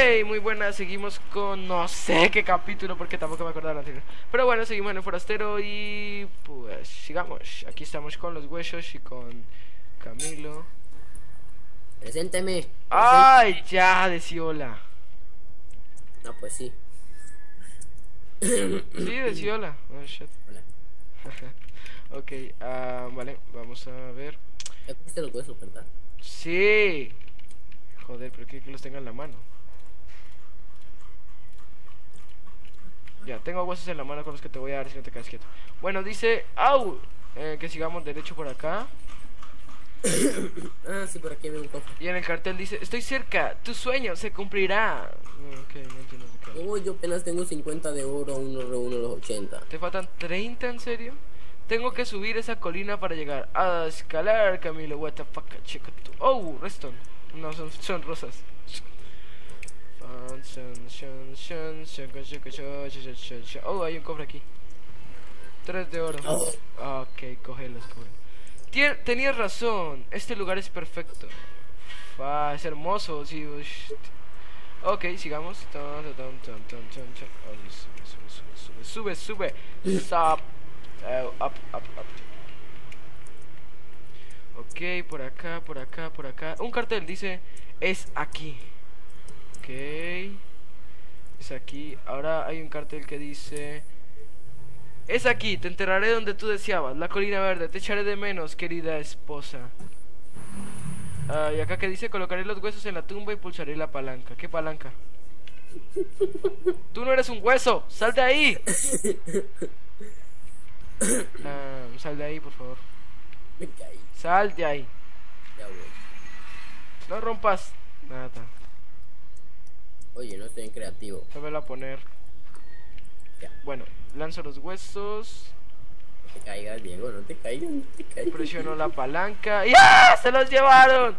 Muy buenas, seguimos con no sé qué capítulo porque tampoco me acuerdo del anterior. Pero bueno, seguimos en el forastero y pues sigamos. Aquí estamos con los huesos y con Camilo. Presénteme. ¡Ay! Ya, decí hola. No, pues sí. Sí, decí hola. Oh, shit. Hola. Ok, vale, vamos a ver. Ya comiste los huesos, ¿verdad? Sí. Joder, pero que los tenga en la mano. Ya, tengo huesos en la mano con los que te voy a dar si no te quedas quieto. Bueno, dice, ¡au! Que sigamos derecho por acá. Ah, sí, por aquí hay un cofre. Y en el cartel dice, estoy cerca, tu sueño se cumplirá. Ok, no entiendo de qué. Oh, yo apenas tengo 50 de oro, uno reúno los 80. ¿Te faltan 30 en serio? Tengo que subir esa colina para llegar a escalar, Camilo. What the fuck, chico. Oh, Reston. No, son rosas. Oh, hay un cofre aquí. 3 de oro. Oh. Ok, cógelos. Tenías razón, este lugar es perfecto. Es hermoso, sí. Ok, sigamos. Sube. Stop. Up. Ok, por acá. Un cartel dice, es aquí. Ok. Es aquí. Ahora hay un cartel que dice, es aquí, te enterraré donde tú deseabas, la colina verde, te echaré de menos, querida esposa. Y acá que dice, colocaré los huesos en la tumba y pulsaré la palanca. ¿Qué palanca? Tú no eres un hueso, sal de ahí. Sal de ahí, por favor. Me caí. Sal de ahí. Ya voy. No rompas nada. Oye, no estoy en creativo. Sábelo a poner. Ya. Bueno, lanzo los huesos. No te caigas, Diego, no te caigas. Presiono la palanca. ¡Ya! ¡Se los llevaron!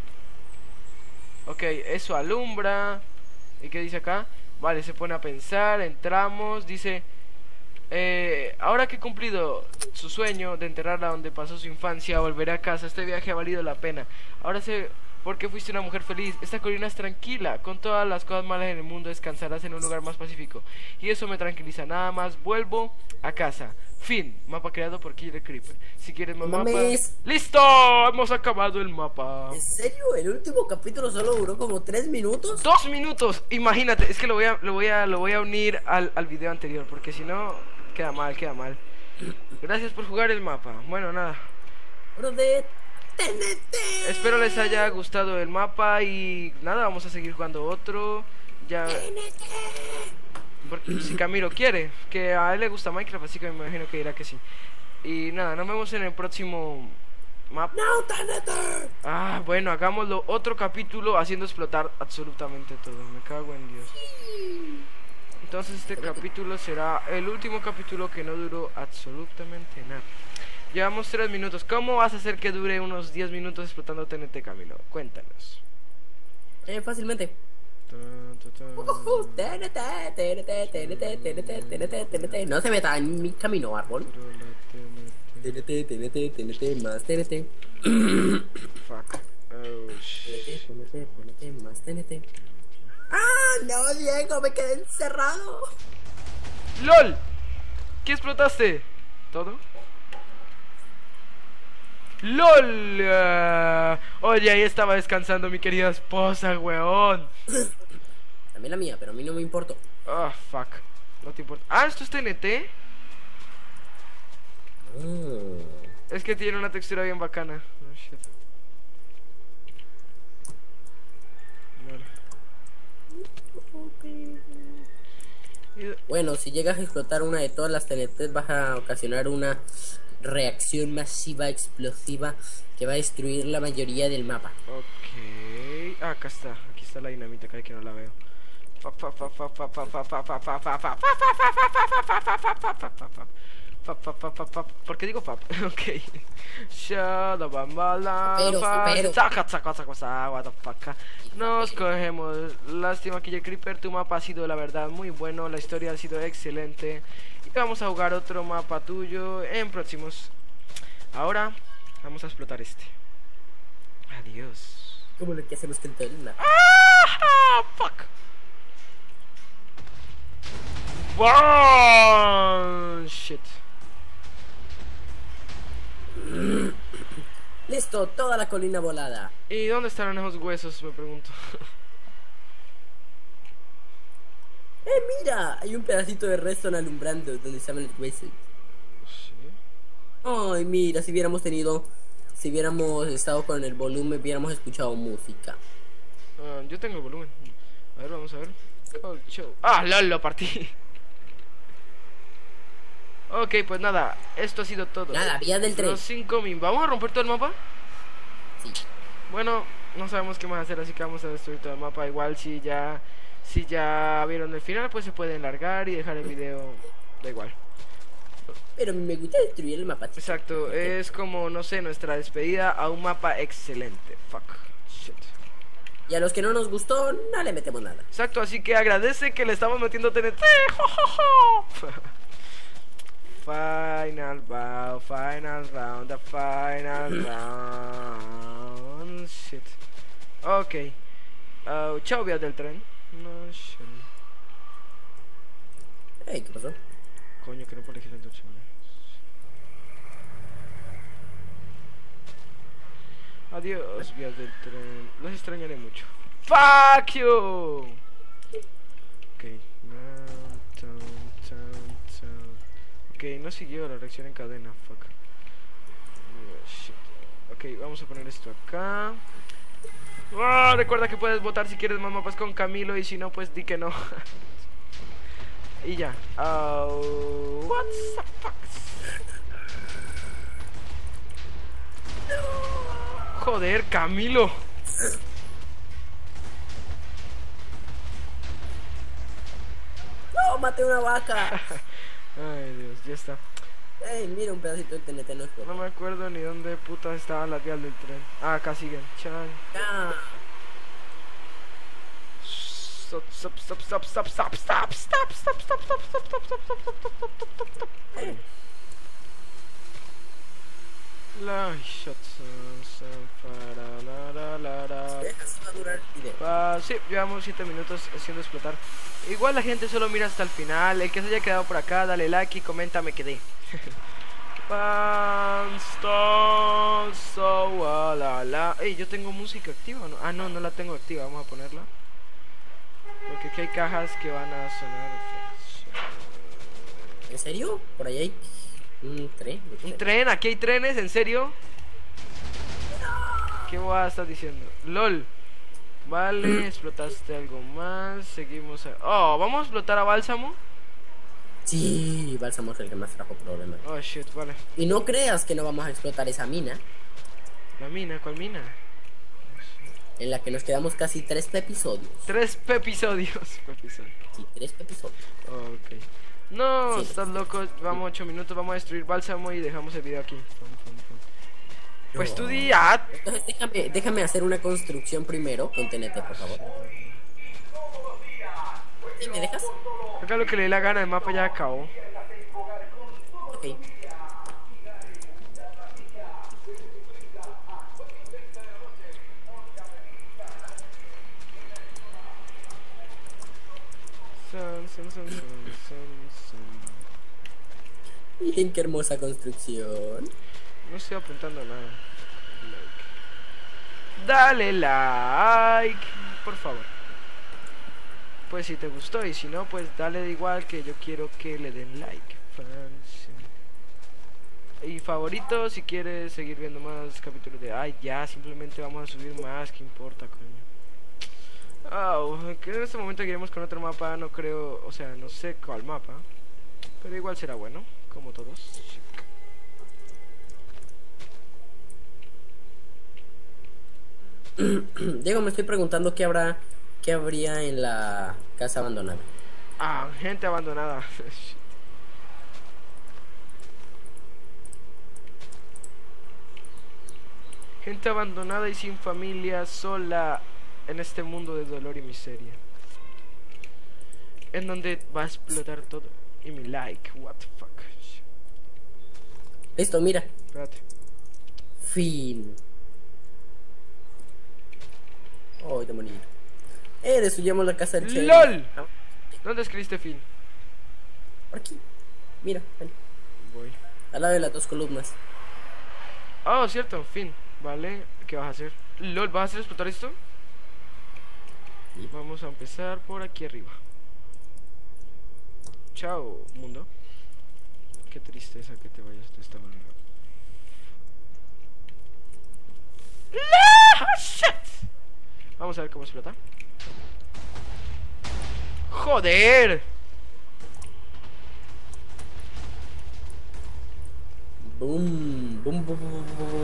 Ok, eso alumbra. ¿Y qué dice acá? Vale, se pone a pensar. Entramos. Dice, ahora que he cumplido su sueño de enterrarla donde pasó su infancia, volveré a casa. Este viaje ha valido la pena. Ahora sé por qué fuiste una mujer feliz. Esta colina es tranquila. Con todas las cosas malas en el mundo descansarás en un lugar más pacífico. Y eso me tranquiliza. Nada más vuelvo a casa. Fin. Mapa creado por Killer Creeper. Si quieres más mapas. ¡Listo! Hemos acabado el mapa. ¿En serio? ¿El último capítulo solo duró como 3 minutos? 2 minutos. Imagínate. Es que lo voy a unir al video anterior. Porque si no, queda mal. Gracias por jugar el mapa. Bueno, nada. Bro de TNT. Espero les haya gustado el mapa. Y nada, vamos a seguir jugando otro. Ya. Porque si Camilo quiere, que a él le gusta Minecraft, así que me imagino que dirá que sí. Y nada, nos vemos en el próximo mapa. No, TNT. Bueno, hagámoslo otro capítulo haciendo explotar absolutamente todo. Me cago en Dios. Entonces este capítulo será el último capítulo que no duró absolutamente nada. Llevamos 3 minutos. ¿Cómo vas a hacer que dure unos 10 minutos explotando TNT, Camilo? Cuéntanos. Fácilmente. TNT. No se meta en mi camino, árbol. TNT, más TNT. Fuck. Oh, shit. TNT, más TNT. ¡Ah, no, Diego! ¡Me quedé encerrado! ¡LOL! ¿Qué explotaste? ¿Todo? ¡LOL! Oye, ahí estaba descansando mi querida esposa, weón. También la mía, pero a mí no me importó. Fuck. No te importa. ¿Esto es TNT? Es que tiene una textura bien bacana. Oh, shit. Vale. Bueno, si llegas a explotar una de todas las TNT, vas a ocasionar una reacción masiva explosiva que va a destruir la mayoría del mapa. Ok. Acá está. Aquí está la dinamita, cada que no la veo. ¿Por qué digo pap? Ok. Nos cogemos. Lástima que Creeper, tu mapa ha sido la verdad muy bueno, la historia ha sido excelente. Y vamos a jugar otro mapa tuyo en próximos. Ahora vamos a explotar este. Adiós. Como lo que hacemos con todo el mapa. Fuck. visto toda la colina volada. ¿Y dónde estarán esos huesos? Me pregunto. Mira, hay un pedacito de redstone alumbrando donde estaban los huesos. Sí. Ay, mira, si hubiéramos estado con el volumen, hubiéramos escuchado música. Yo tengo el volumen. A ver, vamos a ver. Cold show. ¡Ah, lol! Lo partí. Ok, pues nada, esto ha sido todo. Nada, vía del tren. Los 5.000. ¿Vamos a romper todo el mapa? Sí. Bueno, no sabemos qué más hacer, así que vamos a destruir todo el mapa. Igual si ya vieron el final, pues se pueden largar y dejar el video. Da igual. Pero me gusta destruir el mapa. Exacto, es como, no sé, nuestra despedida a un mapa excelente. Fuck. Shit. Y a los que no nos gustó, no le metemos nada. Exacto, así que agradece que le estamos metiendo TNT. Final bow, final round, the final round. Shit. Ok. Chao, vías del tren. No, shit. Hey, ¿qué pasó? Coño, que no puedo elegir tanto chévere. Adiós, vías del tren. Los extrañaré mucho. Fuck you. Ok. Ok, no siguió la reacción en cadena. Fuck. Shit. Ok, vamos a poner esto acá. Recuerda que puedes votar si quieres más mapas con Camilo. Y si no, pues di que no. Y ya. What's the fuck? Joder, Camilo. ¡No, maté una vaca! Ay, Dios, ya está. Ey, mira un pedacito de TNT, no es No me acuerdo ni dónde putas estaban las vías del tren. Acá siguen. Chan. Ah. Stop, stop, stop, stop, stop, stop, stop, stop, stop, stop, stop, stop, stop, stop, stop, stop, stop, stop, stop, stop. La shots. Así va a durar el video. Sí, llevamos 7 minutos haciendo explotar. Igual la gente solo mira hasta el final. El que se haya quedado por acá, dale like y comenta, me quedé. Ey, yo tengo música activa, ¿no? Ah, no, no la tengo activa, vamos a ponerla. Porque aquí hay cajas que van a sonar. ¿En serio? Por ahí hay un tren. ¿Un tren? ¿Aquí hay trenes? ¿En serio? ¿Qué voy a estar diciendo? LOL. Vale, explotaste algo más. Seguimos a... Oh, ¿vamos a explotar a Bálsamo? Sí, Bálsamo es el que más trajo problemas. Oh, shit, vale. Y no creas que no vamos a explotar esa mina, ¿La mina? ¿Cuál mina? en la que nos quedamos casi 3 episodios. 3 episodios. Sí, 3 episodios. Ok. No, Sí. estás loco. Vamos 8 minutos, vamos a destruir Bálsamo y dejamos el video aquí. Pues tú di... Entonces déjame hacer una construcción primero con TNT, por favor. ¿Sí, me dejas? Acá lo que le dé la gana, el mapa ya acabó. Ok. Miren qué hermosa construcción. No estoy apuntando a nada. Dale like, por favor. Pues si te gustó y si no, pues dale de igual, que yo quiero que le den like. Y favorito si quieres seguir viendo más capítulos de... Ay, ya, simplemente vamos a subir más, ¿qué importa, coño? Que en este momento iremos con otro mapa, no creo, o sea, no sé cuál mapa. Pero igual será bueno, como todos. Diego, me estoy preguntando qué habría en la casa abandonada. Gente abandonada. Gente abandonada y sin familia, sola en este mundo de dolor y miseria. En donde va a explotar todo. Y mi like, what the fuck. Listo, mira. Espérate. Fin. Oh, de morir. Destruyamos la casa del Che. ¡LOL! ¿Dónde escribiste fin? Por aquí. Mira, ven. Voy. Al lado de las 2 columnas. Oh, cierto, fin. Vale, ¿qué vas a hacer? LOL, ¿vas a hacer explotar esto? Sí. Vamos a empezar por aquí arriba. Chao, mundo. Qué tristeza que te vayas de esta manera. ¡Ah, shit! Vamos a ver cómo explota. ¡Joder! Boom, boom, boom, boom,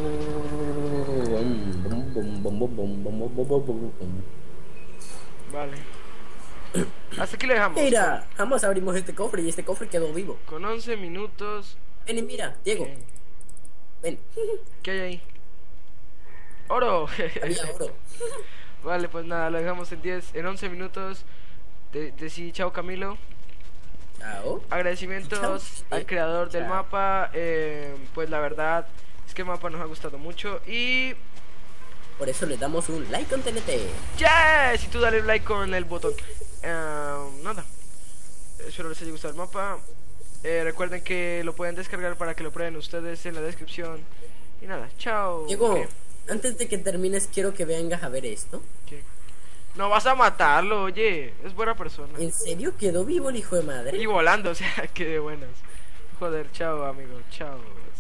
boom, boom, boom, boom, boom, boom, boom, boom. Vale. Hasta aquí le dejamos. Mira, jamás abrimos este cofre y este cofre quedó vivo. Con 11 minutos. Ven y mira, Diego, ¿Qué? ven. ¿Qué hay ahí? ¡Oro! Había oro. Vale, pues nada, lo dejamos en 11 minutos. Decí chao, Camilo. Chao. Agradecimientos Chao. al creador del Chao. mapa. Pues la verdad es que el mapa nos ha gustado mucho. Y Por eso le damos un like con TNT. ¡yes! Y tú dale like con el botón. Nada. Espero les haya gustado el mapa. Recuerden que lo pueden descargar para que lo prueben ustedes en la descripción. Y nada, chao. Diego, ¿Qué? antes de que termines, quiero que vengas a ver esto. ¿Qué? No vas a matarlo, oye. Es buena persona. ¿En serio quedó vivo el hijo de madre? Y volando, o sea, que de buenas. Joder, chao, amigo. Chao.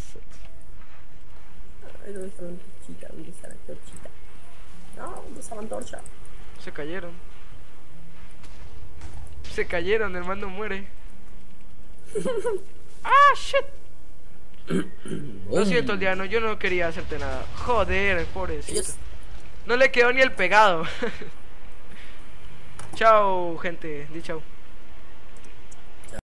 Ay, ¿dónde está la antorchita? ¿Dónde está la antorchita? No, ¿dónde está la antorcha? Se cayeron. Se cayeron, el mando muere. ¡Ah, shit! Lo siento, Aldeano, yo no quería hacerte nada. Joder, pobrecito. Ellos- No le quedó ni el pegado. Chao, gente. Di chao.